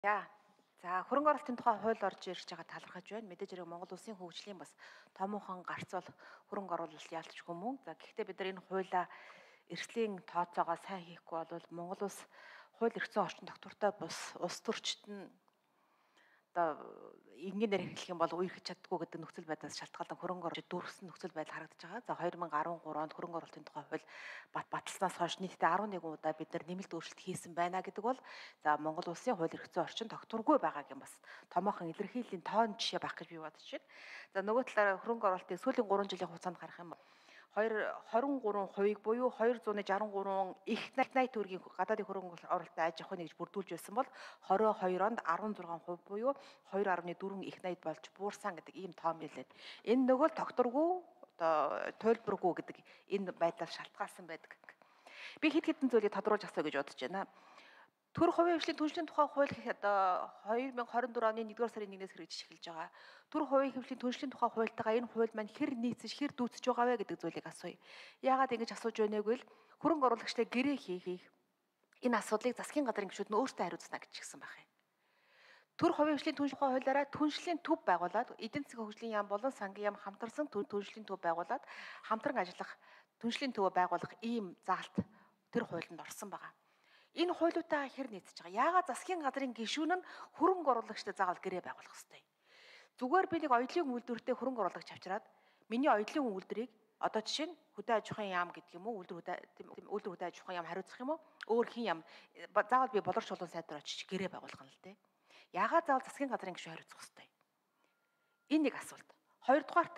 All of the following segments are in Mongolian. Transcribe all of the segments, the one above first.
За хөрөнгө оруулалтын тухай хууль орж ирж байгаа талархаж байна. Мэдээж хэрэг Монгол Улсын хөгжлийн бас томоохон гарц бол хөрөнгө оруулалт яалтчгүй мөн. За гэхдээ бид нар энэ хуулиа эрсдлийн тооцоогоо сайн хийхгүй бол Монгол Улс хууль эрх зүйн орчин тогтвортой бус улс төрчид нь одоо энгийнээр хэлэх юм бол үерхэж чаддгүй гэдэг нөхцөл байдлаас шалтгаалan хөрөнгө оруулалт дүүргэсэн нөхцөл байдал харагдаж байгаа. За 2013 онд хөрөнгө оруулалтын тухай хууль баталснаас хойш нийтдээ 11 удаа бид нар нэмэлт өөрчлөлт хийсэн байна гэдэг бол за Монгол Улсын хууль эрх зүйн орчин тогтворгүй байгааг юм бас томоохон илэрхийллийн тоон жишээ байх гэж би бодож байна. За нөгөө талаараа хөрөнгө оруулалтыг сүүлийн 3 жилийн хугацаанд харах юм бол 23% буюу 263 их найт төгрөгийн гадаадын хөрөнгө оруулалтад аж ахуйн гэж бүрдүүлж байсан бол 22 онд 16% буюу 2.4 их найт болж буурсан гэдэг ийм тоон билээ. Энэ нөгөө тогтворгүй одоо туйлбаргүй гэдэг энэ байдлаар шалтгаалсан байдаг. Би хэд хэдэн зүйлийг тодруулж асуу гэж бодож байна. Төр хувийн хвшлийн түншлэлийн тухай хууль одоо 2024 оны 1-р сарын 1-ээс хэрэгжиж эхэлж байгаа. Төр хувийн хвшлийн түншлэлийн тухай хуультайгаа энэ хууль маань хэр нийцэж, хэр дүүцэж байгаа вэ гэдэг зүйлийг асууя. Яагаад ингэж асууж байна вэ гэвэл хөрөнгө оруулагчтай гэрээ хийх энэ асуудлыг засгийн газрын гишүүд нь өөрсдөө хариуцна гэж хэлсэн байх юм. Төр хувийн хвшлийн түншлэлийн тухай хуулиараа түншлэлийн төв байгуулад эдийн засгийн хөгжлийн яам болон сангийн яам хамтарсан түншлэлийн төв байгуулад хамтран ажиллах түншлэлийн төв байгуулах ийм заалт тэр хуулинд орсон байгаа. Энэ хуулиудаа хэр нийцэж байгаа. Яагаад засгийн газрын гишүүн нь хөрөнгө оруулагчтай заавал гэрээ байгуулах ёстой. Зүгээр би нэг оёлын үйлдвэртэй хөрөнгө оруулагч авчираад миний оёлын үйлдвэрийг одоо жишээ нь хөдөө аж ахуйн яам гэдэг юм уу, үйлдвэр хөдөө аж ахуйн яам хариуцах юм уу, өөр хин яам заавал би боловч чулуун сайдаар очиж гэрээ байгуулах нь л дээ. Яагаад заавал засгийн газрын гишүүн хариуцах ёстой. Энэ нэг асуулт. Хоёрдугаарт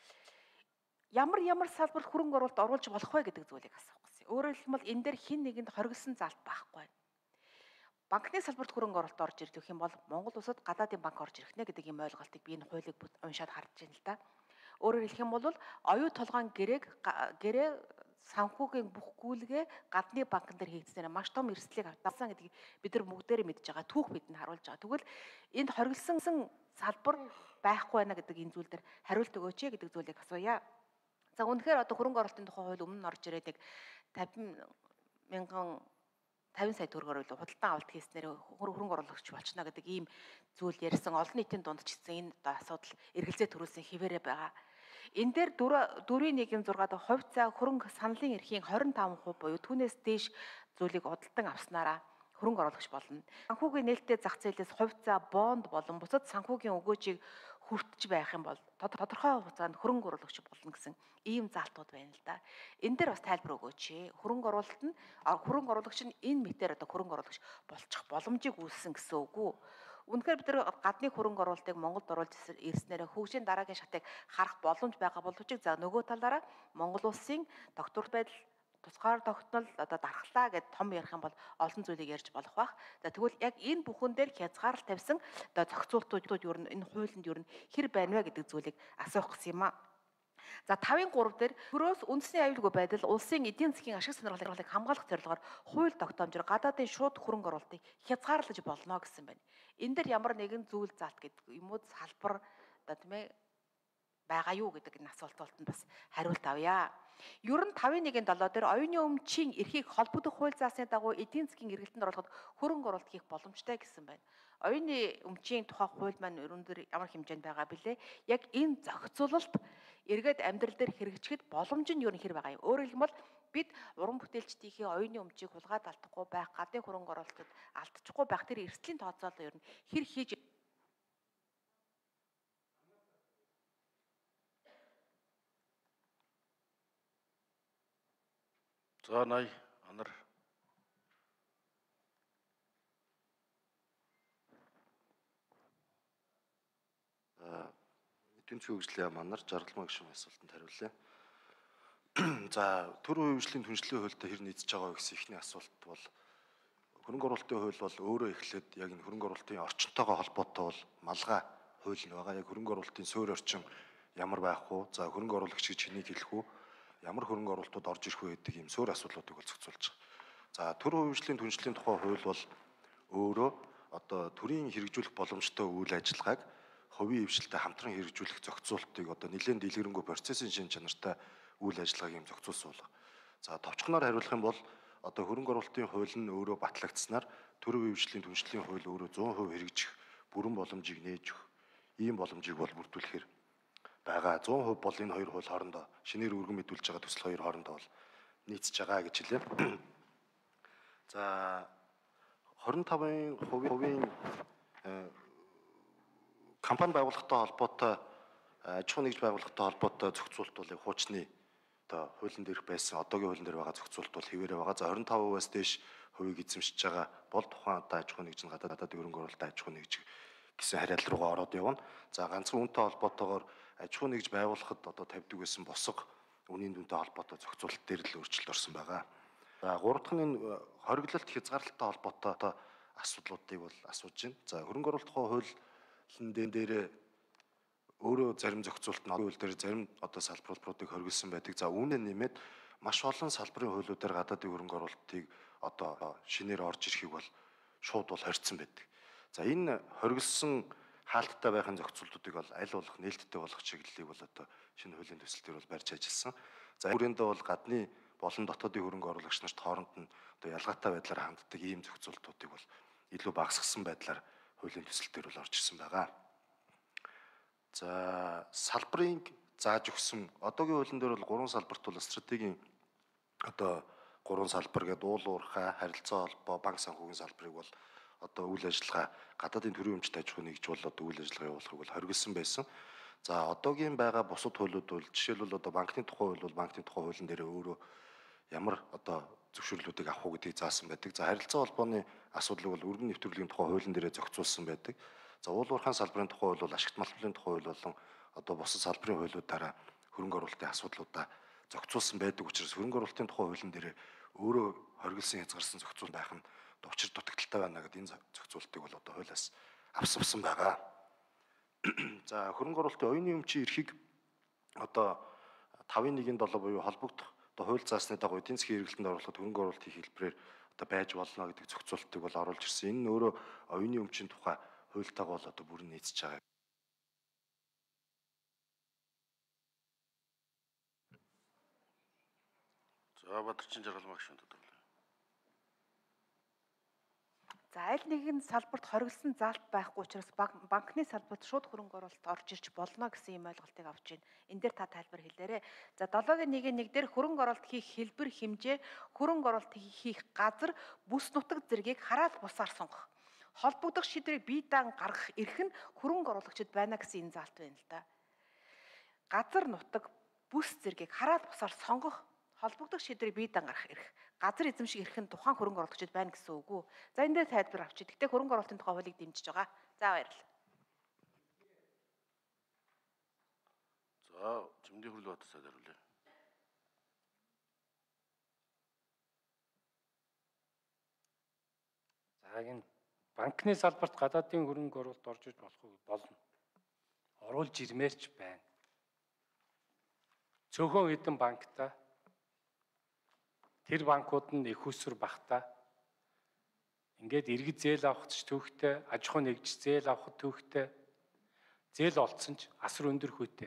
ямар салбарт хөрөнгө оруулалт оруулж болох вэ гэдэг зүйлийг асуух гэсэн. Өөрөөр хэлбэл энэ дээр хин нэгэнд хоригдсон залт байхгүй. Банкны салбарт хөрөнгө оруулалт орж ирэх юм бол Монгол улсад гадаадын банк орж ирэх нэ гэдэг ийм ойлголтыг би энэ хуулийг уншаад харж байна л да. Өөрөөр хэлэх юм бол оюу толгойн гэрээ санхүүгийн бүх гүйлгээ гадны банкн дээр хийгдсээр маш том эрсдлийг авсан гэдгийг бид нар бүгдээрээ мэдж байгаа. Түүх бидэнд харуулж байгаа. Тэгвэл энд хоригдсон салбар байхгүй байна гэдэг энэ зүйл дээр хариулт өгөөч гэдэг зүйлийг асууя. За үнэхээр одоо хөрөнгө оруулалтын тухай хууль өмнө нь орж ирээд нэг 50 сая төгрөгөөр худалдан авалт хийснээр хөрөнгө оруулагч болчихно гэдэг ийм зүйл ярьсан олон нийтийн дунд ч гэсэн энэ асуудал эргэлзээ төрүүлсэн хിവэрэ байгаа. Энэ дээр 4.16-д хувь цаа хөрөнгө саналын эрхийн 25% буюу түүнээс дээш зүйлийг худалдан авснараа хөрөнгө оруулагч болно. Санхүүгийн нээлттэй зах зээлээс хувь цаа бонд болон бусад санхүүгийн өгөөжийг хүртэж байх юм бол тодорхой хугацаанд хөрөнгө оруулагч болно гэсэн ийм заалтууд байна л да. Энэ дээр бас тайлбар өгөөч. Хөрөнгө оруулагч нь энэ мэтээр одоо хөрөнгө оруулагч болчих боломжийг үүссэн гэсэн үг үү? Үнэхээр бид нар гадны хөрөнгө оруулалтыг Монголд оруулж ирснээр хөгжлийн дараагийн шатыг харах боломж байгаа боловч за нөгөө талаараа Монгол улсын тогтворт байдал тусгаар тогтнол одоо дархлаа гэд том ярих юм бол олон зүйлийг ярьж болох бах. За тэгвэл яг энэ бүхэн дээр хязгаарлалт тавьсан одоо зохицуултууд юу энэ хуулинд юу хэр байна вэ гэдэг зүйлийг асуух гэсэн юм аа. За 5.3 дээр хөрөөс үндэсний аюулгүй байдал улсын эдийн засгийн ашиг сонирхлыг хамгаалах зорилгоор хууль тогтоомжоор гадаадын шууд хөрөнгө оруулалтыг хязгаарлаж болно гэсэн байна. Энэ дээр ямар нэгэн зүйл заалт гэдэг юм уу салбар одоо тийм ээ байгаа юу гэдэг энэ асуултанд бас хариулт авъя. Ер нь 5.1-ийн 7 дээр оюуны өмчийн эрхийг холбогдох хууль заасны дагуу эдийн засгийн эргэлтэнд оруулахад хөрөнгө оруулалт хийх боломжтой гэсэн байна. Оюуны өмчийн тухай хууль маань ерөн дээр ямар хэмжээнд байгаа бэлээ? Яг энэ зохицуулалт эргээд амьдрал дээр хэрэгжихэд боломж нь ер нь хэр байгаа юм. Өөрөөр хэлбэл бид уран бүтээлчдийнхээ оюуны өмчийг хулгайд алдахгүй байх, гадны хөрөнгө оруулалтад алдчихгүй байх тэр эрсдлийн тооцоолол ер нь хэр хийж За 80 анар эдийн засгийн хөгжлийн яам анар жаргалмаа гişүн асуултанд хариулъя. За төр хувийн хвшлийн түншлэлийн хуультай хэр нийцэж байгаа вэ гэсэн ихний асуулт бол хөрөнгө оруулалтын хууль бол өөрөө эхлээд яг энэ хөрөнгө оруулалтын орчинтойгоо холбоотой бол малгай хууль нь байгаа. Яг хөрөнгө оруулалтын суурь орчин ямар байх вэ? За хөрөнгө оруулагч гэж хэнийг хэлэх вэ? Ямар хөрөнгө оруулалтууд орж ирэх вэ гэдэг ийм суурь асуудлуудыг бол зохицуулж байгаа. За төр хувийн хвшлийн түншлэлийн тухай хууль бол өөрөө одоо төрийн хэрэгжүүлэх боломжтой үйл ажиллагааг хувийн хвшилтэй хамтран хэрэгжүүлэх зохицуултыг одоо нэлээд дэлгэрэнгүй процессын шин чанартай үйл ажиллагааг юм зохицуулсан байна. За товчхоноор хариулах юм бол одоо хөрөнгө оруулалтын хууль нь өөрөө батлагдсанаар төрийн үеийн түншлэлийн хууль өөрөө 100% хэрэгжих бүрэн боломжийг нээж өгөх ийм боломжийг бол бүрдүүлэхээр байгаа. 100% бол энэ хоёр хууль хоорондоо шинээр өргөн мэдүүлж байгаа төсөл хоёр хоорондоо бол нийцж байгаа гэж хэлээ. За 25% компани байгууллагатай холбоотой аж ахуй нэгж байгууллагатай холбоотой зохицуулт бол хуучны одоо хуулийн дээрх байсан одоогийн хуулийн дээр байгаа зохицуулт бол хэвээрээ байгаа. За 25%-аас дээш хувийг эзэмшиж байгаа бол тухайн одоо аж ахуй нэгж нь гадаад хөрөнгө оруулалт аж ахуй нэгж гэсэн хариалт руугаа ороод явна. За ганцхан үнэтэй холбоотойгоор аж ахуй нэгж байгуулахад одоо тавьдаг байсан босго үнийн дүнтэй холбоотой зохицуулт дээр л өөрчлөлт орсон байгаа. За гурав дахь нь хориглолт хязгаарлалттай холбоотой асуудлуудыг бол асууж байна. За хөрөнгө оруулалт хуулийн дээр өөрөө зарим зохицуулт нь хууль дээр зарим одоо салбаруудыг хоригдсан байдаг. За үүнээ нэмээд маш олон салбарын хуулиудаар гадаадын хөрөнгө оруулалтыг одоо шинээр орж ирэхийг бол шууд бол хоригдсан байдаг. За энэ хоригдсан хаалттай байхын зохицуултуудыг бол аль болох нээлттэй болгох чиглэлийг бол одоо шинэ хуулийн төсөл дээр бол барьж ажилласан. За үүрэндээ бол гадны болон дотоодын хөрөнгө оруулагч нарт хооронд нь одоо ялгаатай байдлаар ханддаг ийм зохицуултуудыг бол илүү багасгасан байдлаар хуулийн төсөл дээр бол орж ирсэн байгаа. За салбарыг зааж өгсөн одоогийн хуулийн дээр бол 3 салбарт бол стратегийн одоо 3 салбар гэдэг уул уурхай, харилцаа холбоо, банк санхүүгийн салбарыг бол одоо үйл ажиллагаа гадаадын төрийн өмчт аж ахуй нэгж бол одоо үйл ажиллагаа явуулахыг бол хоригдсан байсан. За одоогийн байгаа бусад хуулиуд бол жишээлбэл одоо банкны тухай хууль бол банкны тухай хуулийн дээр өөрөө ямар одоо зөвшөөрлүүдийг авах уу гэдгийг заасан байдаг. За харилцаа холбооны асуудлыг бол өргөн нэвтрүүлгийн тухай хуулийн дээрээ зохицуулсан байдаг. За уул уурхайн салбарын тухай хууль бол ашигт малбарын тухай хууль болон одоо бусад салбарын хуулиудаараа хөрөнгө оруулалтын асуудлуудаа зохицуулсан байдаг учраас хөрөнгө оруулалтын тухай хуулийн дээр өөрөө хоригдсан хязгаарсан зохицуул байх нь учир дутагдaltaй байна гэдэг энэ зохицуултыг бол одоо хуулиас авсан байгаа. За хөрөнгө оруулалтын оюуны өмчийн эрхийг одоо 5.1-7 буюу холбогдох одоо хууль заасны дагуу эдийн засгийн эргэлтэнд оруулахад хөрөнгө оруулалтын хэлбэрээр одоо байж болно гэдэг зохицуултыг бол оруулж ирсэн. Энэ нь өөрөө оюуны өмчийн тухай хуультайгаа бол одоо бүрэн нийцж байгаа. За Бадарчин Жаргалмаа гишүүн төдөрлөө. За аль нэгэн салбарт хоригдсан заалт байхгүй учраас банкны салбарт шууд хөрөнгө оруулалт орж ирж болно гэсэн юм ойлголтыг авч байна. Энэ дээр та тайлбар хэлээрэй. За 7-1 дээр хөрөнгө оруулалт хийх хэлбэр хэмжээ, хөрөнгө оруулалт хийх газар, бүс нутаг зэргийг хараад бусаар сонгох. Холбогдох шийдвэрийг бие даан гаргах эрх нь хөрөнгө оруулагчид байна гэсэн энэ заалт байна л да. Газар нутаг, бүс зэргийг хараад бусаар сонгох, холбогдох шийдвэрийг бие даан гаргах эрх. Газар эзэмших эрх нь тухайн хөрөнгө оруулагчид байна гэсэн үг үү? За энэ дээр тайлбар авчи. Гэхдээ хөрөнгө оруулалтын тухай хуулийг дэмжиж байгаа. За баярлалаа. За Жимдийн Хүрэл Батсаад хариулъя. За энэ банкны салбарт гадаадын хөрөнгө оруулалт орж иж болно. Оруулж ирмээрч байна. Цөөхөн хэдэн банктай тэр банкуд нь их усүр багтаа ингээд иргэд зээл авахч төвхтэй, аж ахуй нэгж зээл авахд төвхтэй зээл олцсон ч асар өндөр хүйтэй.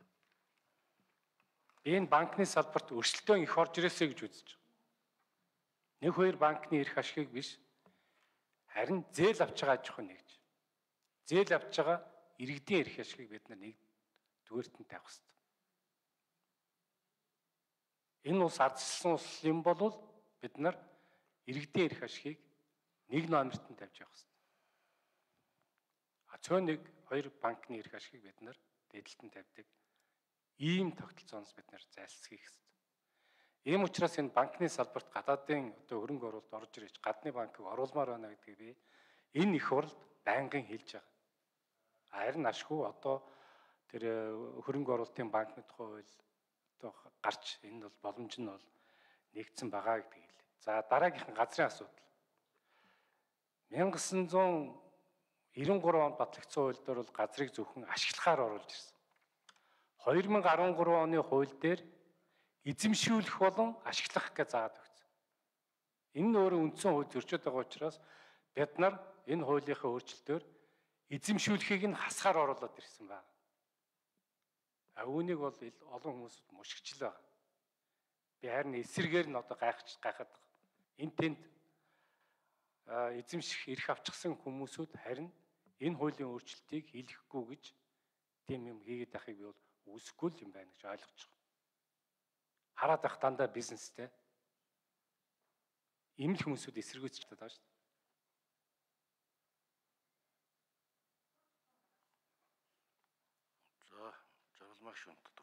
Би энэ банкны салбарт өрсөлдөөн их орж ирээсэй гэж үзэж байгаа. Нэг хоёр банкны эрх ашигыг биш, харин зээл авч байгаа аж ахуй нэгж. Зээл авч байгаа иргэдийн эрх ашигыг бид нар нэг дүгээрт нь тавих хэрэгтэй. Энэ улс ардчилсан улс юм бол бид нар иргэдийн эрх ашигыг нэг номерт нь тавьж явах хэрэгтэй. Цөөн нэг хоёр банкны эрх ашигыг бид нар дээдлэлт нь тавьдаг. Ийм тогтолцооноос бид нар зайлсхийх хэрэгтэй. Ийм учраас энэ банкны салбарт гадаадын одоо хөрөнгө оруулалт орж ирж гадны банкыг оруулмаар байна гэдгийг би энэ их хурлд байнгын хэлж байгаа. Харин ашгүй одоо тэр хөрөнгө оруулалтын банкны тухай хууль одоо гарч энэ бол боломж нь бол нэгдсэн байгаа гэдгийг хэлээ. За дараагийнхан газрын асуудал. 1993 онд батлагдсан хууль дээр бол газрыг зөвхөн ашиглахаар оруулж ирсэн. 2013 оны хууль дээр эзэмшүүлэх болон ашиглах гэж заадаг өгсөн. Энэ нь өөрөө үндсэн хууль зөрчиж байгаа учраас бид нар энэ хуулийнхаа өөрчлөлтөөр эзэмшүүлэхийг нь хасгаар оруулаад ирсэн байна. Үүнийг бол олон хүмүүсд мушигчл байгаа. Би харин эсэргээр нь одоо гайхаад энэ тэнд эзэмших эрх авчихсан хүмүүсүүд харин энэ хуулийн өөрчлөлтийг хийхгүй гэж тийм юм хийгээд байхыг би бол үсэхгүй л юм байна гэж ойлгож байгаа. Хараад байх дандаа бизнестэй ийм л хүмүүсүүд эсэргүүцэж байгаа шүү дээ. За жаргалмаа гишүүн тодорхойлъё.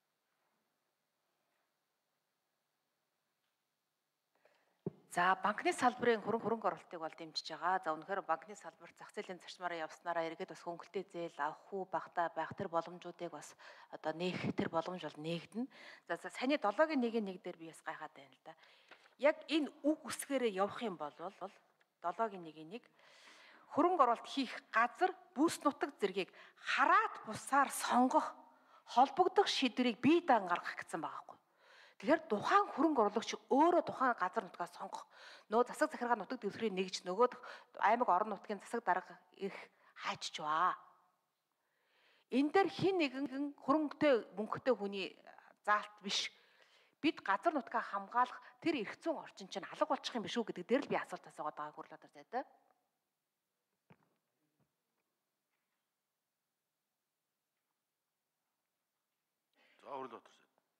За банкны салбарын хөрөнгө оруулалтыг бол дэмжиж байгаа. За үнэхээр банкны салбарт зах зээлийн зарчмаараа явснараа эргээд бас хөнгөлтэй зээл авах уу багтаа байх тэр боломжуудыг бас одоо нээх тэр боломж бол нээгдэнэ. За саяны 7-1-1 дээр би бас гайхаад байна л да. Яг энэ үг үсгээрээ явах юм бол 7-1-1 хөрөнгө оруулалт хийх газар бүс нутаг зэргийг хараад бусаар сонгох холбогдох шийдвэрийг бие даан гаргах гэсэн байгаа байхгүй. Тэгэхээр тухайн хөрөнгө оруулагч өөрөө тухайн газар нутгаа сонгох. Нөгөө засаг захиргаа нутаг дэвсгэрийг нэгж нөгөөд аймаг орон нутгийн засаг дарга их хайччваа. Энэ дээр хин нэгэн хөрөнгөтэй мөнгөтэй хүний заалт биш. Бид газар нутгаа хамгаалах тэр эрх зүйн орчин чинь алга болчих юм биш үү гэдэг дээр л би асуулт асуугаад байгааг хурлаад байна. За хурлаа батарч.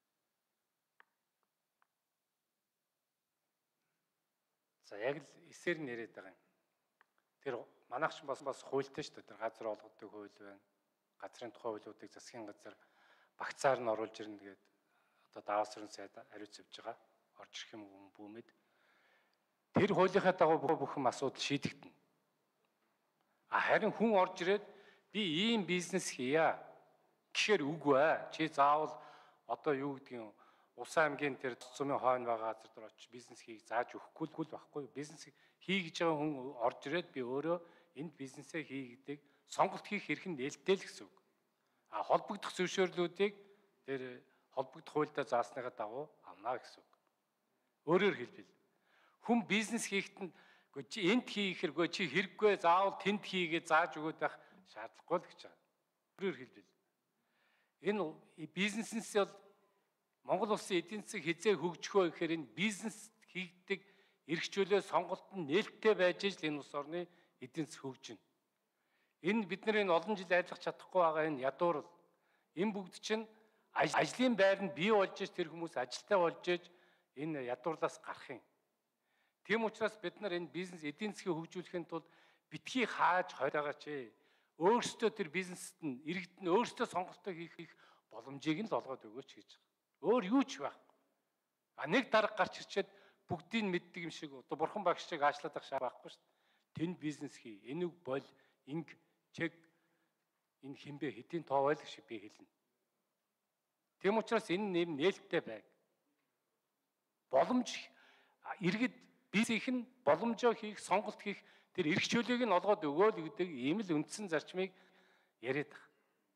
За яг л эсээр нь яриад байгаа юм. Тэр манайх ч бас хуультай шүү дээ. Тэр газар олгодог хууль байна. Газрын тухай хуулиудыг засгийн газар багцаар нь оруулж ирнэ гэдэг одоо даавсрын сайд хариуц явж байгаа. Орж ирэх юм бүүмэд. Тэр хуулийнхаа дагуу бүхэн асуудал шийдэгдэнэ. Харин хүн орж ирээд би ийм бизнес хийя гэхээр үгүй ээ. Чи заавал одоо юу гэдгийг Улсын аймгийн тэр цэцмийн хойно байгаа газар дээр очиж бизнес хийх зааж өгөхгүй л байхгүй. Бизнес хий гэж байгаа хүн орж ирээд би өөрөө энд бизнесээ хий гэдэг сонголт хийх эрх нь нээлттэй л гэсэн үг. Холбогдох зөвшөөрлүүдийг тэр холбогдох хуультай заасныхаа дагуу авна гэсэн үг. Өөрөөр хэлбэл хүн бизнес хийхэд нь чи энд хийхэргүй чи хэрэггүй заавал тэнд хийгээ зааж өгöd байх шаардлагагүй л гэж байгаа. Өөрөөр хэлбэл энэ бизнесээс бол Монгол улсын эдийн засаг хизээ хөгжих вэ гэхээр энэ бизнес хийгдэг эрх чөлөө сонголт нь нээлттэй байж л энэ улс орны эдийн засаг хөгжинэ. Энэ бид нар энэ олон жил ажиллах чадахгүй байгаа энэ ядуурл энэ бүгд чинь ажлын байр нь бий болж тэр хүмүүс ажилтаа болж энэ ядуурлаас гарах юм. Тийм учраас бид нар энэ бизнес эдийн засгийг хөгжүүлэхийн тулд битгий хааж хойроогаа чи өөрсдөө тэр бизнест нь иргэд нь өөрсдөө сонголтоо хийх боломжийг нь л олгоод өгөөч гэж. Өөр юу ч байхгүй. Нэг дарга гарч ирчээд бүгдийг мэддэг юм шиг одоо бурхан багш шиг аачлаад ах байхгүй шүү дээ. Тэнд бизнес хий, энийг бол, инг, чек энэ хинбэ хэдийн тоо байл гэж би хэлнэ. Тийм учраас энэ нэм нээлттэй байг. Боломж иргэд бизнесийнх нь боломжоо хийх, сонголт хийх тэр эрх чөлөөг нь олгоод өгөөл гэдэг ийм л үндсэн зарчмыг яриад байгаа.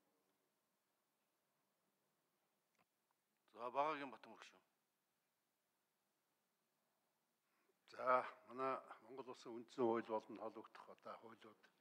За багагийн Батмөр гишүүн. За манай Монгол улсын үндсэн хууль болон холбогдох одоо хуулиуд